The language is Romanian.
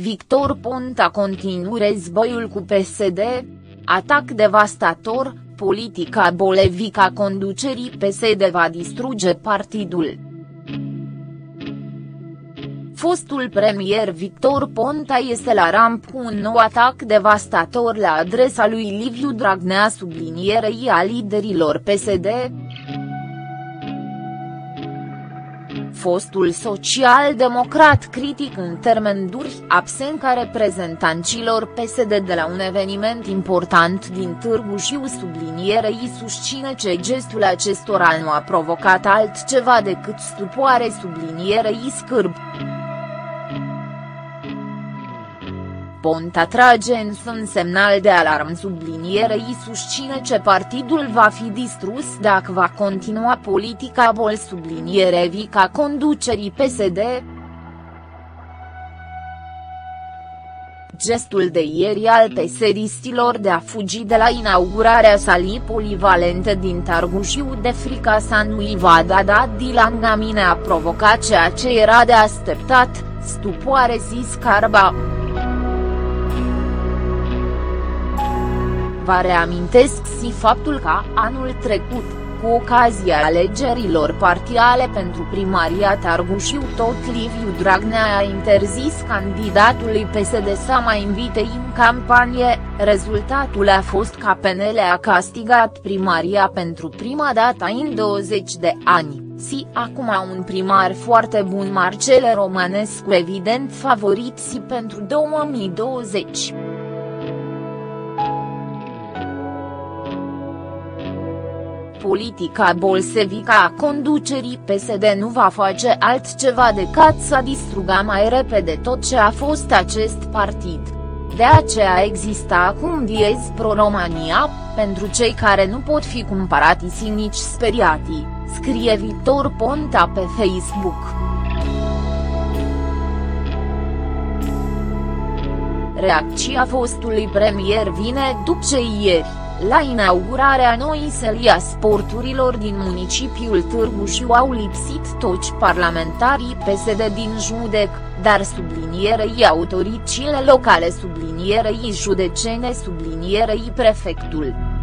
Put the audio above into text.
Victor Ponta continuă războiul cu PSD. Atac devastator, politica bolevică a conducerii PSD va distruge partidul. Fostul premier Victor Ponta este la ramp cu un nou atac devastator la adresa lui Liviu Dragnea sublinierei a liderilor PSD. Fostul social-democrat critic în termeni duri, absent ca reprezentanților PSD de la un eveniment important din Târgu Jiu sublinierei susține că gestul acestora nu a provocat altceva decât stupoare sublinierei scârb. Ponta trage însă un semnal de alarmă sublinierei susține că partidul va fi distrus dacă va continua politica bol sublinierei ca conducerii PSD. Gestul de ieri al PSD-istilor de a fugi de la inaugurarea salii polivalente din Târgu Jiu de frica sa nu-i va da Dilan Gamine a provocat ceea ce era de așteptat, stupoare si Scarba. Vă reamintesc și faptul că, anul trecut, cu ocazia alegerilor parțiale pentru primaria Târgu Jiu tot Liviu Dragnea a interzis candidatului PSD să mai invite în campanie, rezultatul a fost că PNL a castigat primaria pentru prima dată în 20 de ani, și acum un primar foarte bun Marcel Romanescu evident favorit și pentru 2020. Politica bolsevică a conducerii PSD nu va face altceva decât să distrugă mai repede tot ce a fost acest partid. De aceea există acum Diez Pro-Romania, pentru cei care nu pot fi cumpărați și nici speriati, scrie Victor Ponta pe Facebook. Reacția fostului premier vine după ce ieri, la inaugurarea noii săli a sporturilor din municipiul Târgu Jiu au lipsit toți parlamentarii PSD din judec, dar sublinierei autoritățile locale sublinierei judecene sublinierei prefectul.